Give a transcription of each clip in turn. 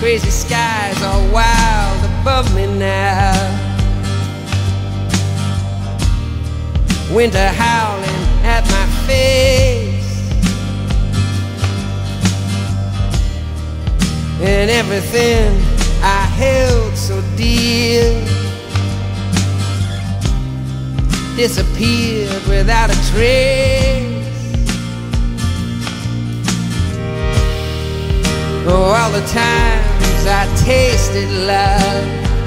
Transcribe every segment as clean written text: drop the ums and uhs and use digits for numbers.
Crazy skies are wild above me now. Winter howling at my face, and everything I held so dear disappeared without a trace. Oh, all the times I tasted love,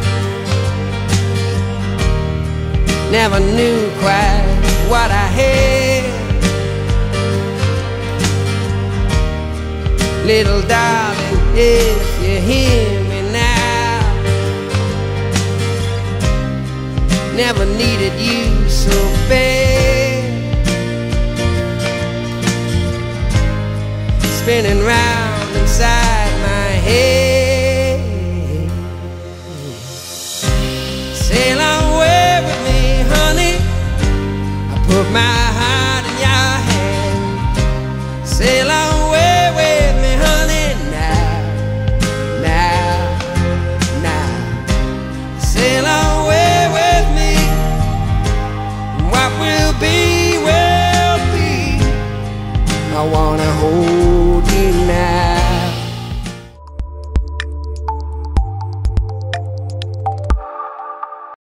never knew quite what I had. Little darling, if you hear me now, never needed you so bad. Spinning round inside